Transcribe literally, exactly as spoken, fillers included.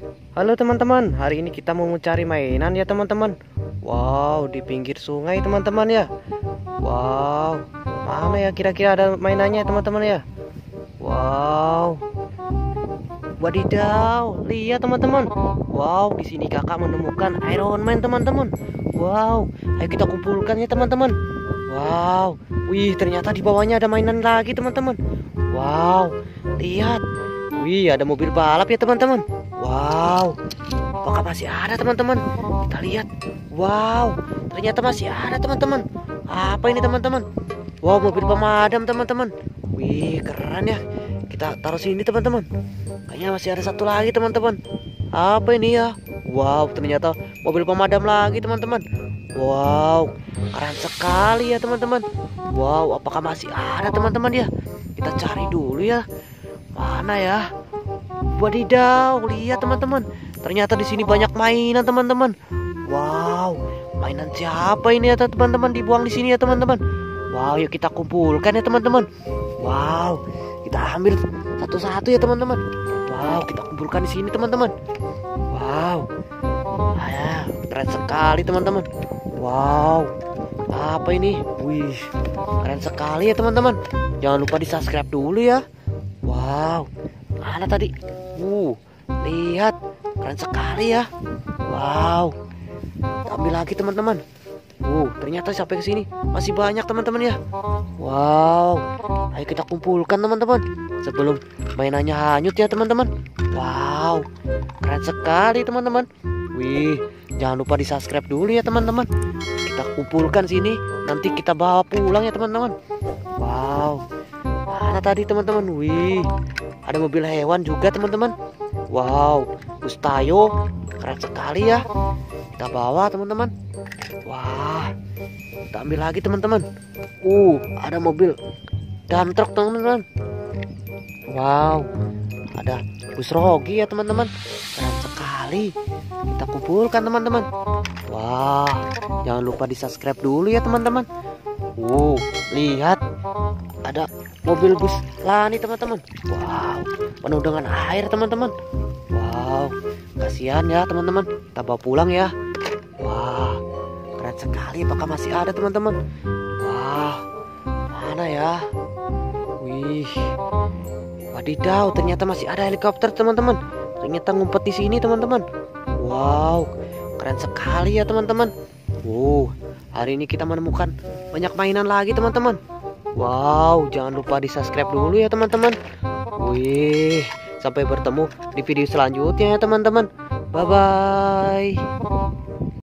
Halo teman-teman, hari ini kita mau mencari mainan ya teman-teman. Wow, di pinggir sungai teman-teman ya. Wow, mana ya kira-kira ada mainannya teman-teman ya. Wow, wadidaw, lihat teman-teman. Wow, di sini kakak menemukan Iron Man teman-teman. Wow, ayo kita kumpulkan ya teman-teman. Wow, wih ternyata di bawahnya ada mainan lagi teman-teman. Wow, lihat. Wih, ada mobil balap ya teman-teman. Wow, apakah masih ada teman-teman? Kita lihat. Wow, ternyata masih ada teman-teman. Apa ini teman-teman? Wow, mobil pemadam teman-teman. Wih, keren ya. Kita taruh sini teman-teman. Kayaknya masih ada satu lagi teman-teman. Apa ini ya? Wow, ternyata mobil pemadam lagi teman-teman. Wow, keren sekali ya teman-teman. Wow, apakah masih ada teman-teman ya? Kita cari dulu ya. Mana ya? Wadidaw, lihat teman-teman. Ternyata di sini banyak mainan teman-teman. Wow, mainan siapa ini ya teman-teman dibuang di sini ya teman-teman. Wow, yuk kita kumpulkan ya teman-teman. Wow, kita ambil satu-satu ya teman-teman. Wow, kita kumpulkan di sini teman-teman. Wow, ah, keren sekali teman-teman. Wow, apa ini? Wih, keren sekali ya teman-teman. Jangan lupa di subscribe dulu ya. Wow, mana tadi? Uh, lihat, keren sekali ya. Wow, ambil lagi teman-teman. Uh, ternyata sampai ke sini masih banyak teman-teman ya. Wow, ayo kita kumpulkan teman-teman sebelum mainannya hanyut ya teman-teman. Wow, keren sekali teman-teman. Wih, jangan lupa di subscribe dulu ya teman-teman. Kita kumpulkan sini, nanti kita bawa pulang ya teman-teman. Wow, mana tadi teman-teman? Wih, ada mobil hewan juga teman-teman. Wow, Bustayo, keren sekali ya. Kita bawa teman-teman. Wah, kita ambil lagi teman-teman. Uh, ada mobil dump truck teman-teman. Wow, ada bus Rogi ya teman-teman. Keren sekali. Kita kumpulkan teman-teman. Wah, jangan lupa di subscribe dulu ya teman-teman. Uh, lihat, ada mobil bus Lani teman-teman. Wow, penuh dengan air teman-teman. Wow, kasihan ya teman-teman. Kita bawa pulang ya. Wah, keren sekali. Apakah masih ada teman-teman? Wah, mana ya? Wih, wadidaw, ternyata masih ada helikopter teman-teman. Ternyata ngumpet di sini teman-teman. Wow, keren sekali ya teman-teman. Wow, hari ini kita menemukan banyak mainan lagi teman-teman. Wow, jangan lupa di subscribe dulu ya teman-teman. Wih, sampai bertemu di video selanjutnya ya teman-teman. Bye bye.